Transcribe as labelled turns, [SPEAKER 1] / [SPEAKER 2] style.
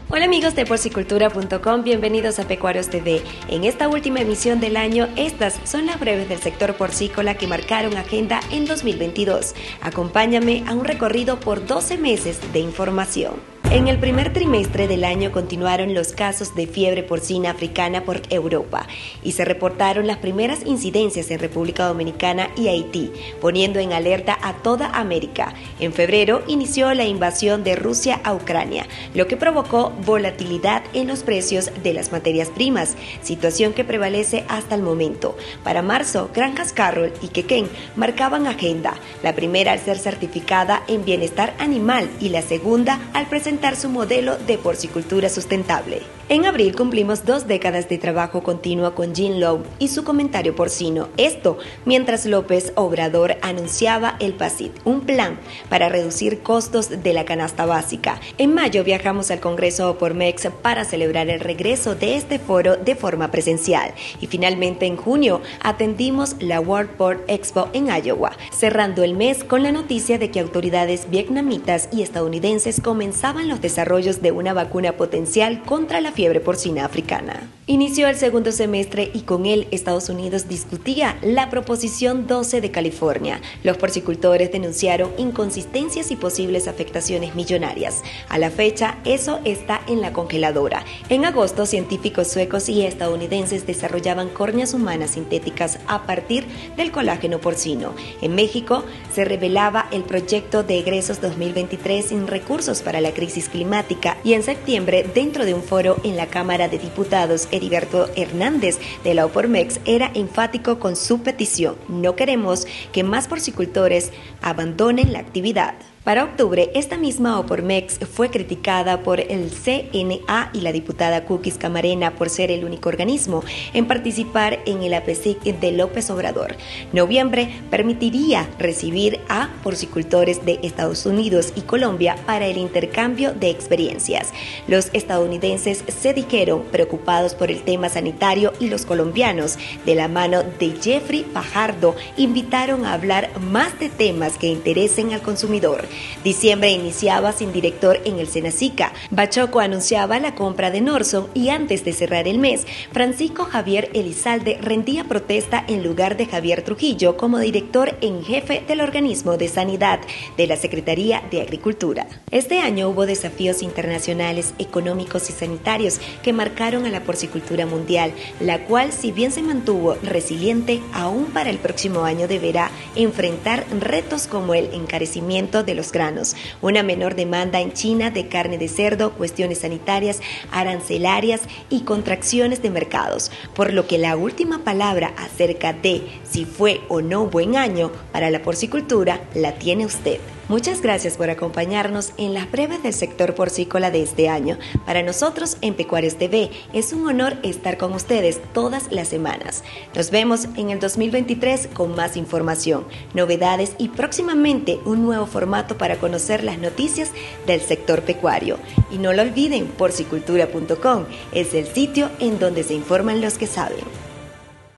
[SPEAKER 1] Hola amigos de porcicultura.com, bienvenidos a Pecuarios TV. En esta última emisión del año, estas son las breves del sector porcícola que marcaron agenda en 2022. Acompáñame a un recorrido por 12 meses de información. En el primer trimestre del año continuaron los casos de fiebre porcina africana por Europa y se reportaron las primeras incidencias en República Dominicana y Haití, poniendo en alerta a toda América. En febrero inició la invasión de Rusia a Ucrania, lo que provocó volatilidad en los precios de las materias primas, situación que prevalece hasta el momento. Para marzo, Granjas Carroll y Quequén marcaban agenda, la primera al ser certificada en bienestar animal y la segunda al presentar su modelo de porcicultura sustentable. En abril cumplimos 2 décadas de trabajo continuo con Jean Lowe y su comentario porcino. Esto mientras López Obrador anunciaba el PACIT, un plan para reducir costos de la canasta básica. En mayo viajamos al Congreso Opormex para celebrar el regreso de este foro de forma presencial. Y finalmente en junio atendimos la World Pork Expo en Iowa, cerrando el mes con la noticia de que autoridades vietnamitas y estadounidenses comenzaban los desarrollos de una vacuna potencial contra la fiebre porcina africana. Inició el segundo semestre y con él Estados Unidos discutía la Proposición 12 de California. Los porcicultores denunciaron inconsistencias y posibles afectaciones millonarias. A la fecha, eso está en la congeladora. En agosto, científicos suecos y estadounidenses desarrollaban córneas humanas sintéticas a partir del colágeno porcino. En México, se revelaba el proyecto de egresos 2023 sin recursos para la crisis climática y en septiembre, dentro de un foro en la Cámara de Diputados, Heriberto Hernández de la Opormex era enfático con su petición: no queremos que más porcicultores abandonen la actividad. Para octubre, esta misma Opormex fue criticada por el CNA y la diputada Cookies Camarena por ser el único organismo en participar en el APECIC de López Obrador. Noviembre permitiría recibir a porcicultores de Estados Unidos y Colombia para el intercambio de experiencias. Los estadounidenses se dijeron preocupados por el tema sanitario y los colombianos, de la mano de Jeffrey Fajardo, invitaron a hablar más de temas que interesen al consumidor. Diciembre iniciaba sin director en el Senacica. Bachoco anunciaba la compra de Norson y antes de cerrar el mes, Francisco Javier Elizalde rendía protesta en lugar de Javier Trujillo como director en jefe del organismo de sanidad de la Secretaría de Agricultura. Este año hubo desafíos internacionales, económicos y sanitarios que marcaron a la porcicultura mundial, la cual, si bien se mantuvo resiliente, aún para el próximo año deberá enfrentar retos como el encarecimiento de los granos, una menor demanda en China de carne de cerdo, cuestiones sanitarias, arancelarias y contracciones de mercados, por lo que la última palabra acerca de si fue o no buen año para la porcicultura la tiene usted. Muchas gracias por acompañarnos en las breves del sector porcícola de este año. Para nosotros en Pecuarios TV es un honor estar con ustedes todas las semanas. Nos vemos en el 2023 con más información, novedades y próximamente un nuevo formato para conocer las noticias del sector pecuario. Y no lo olviden, porcicultura.com es el sitio en donde se informan los que saben.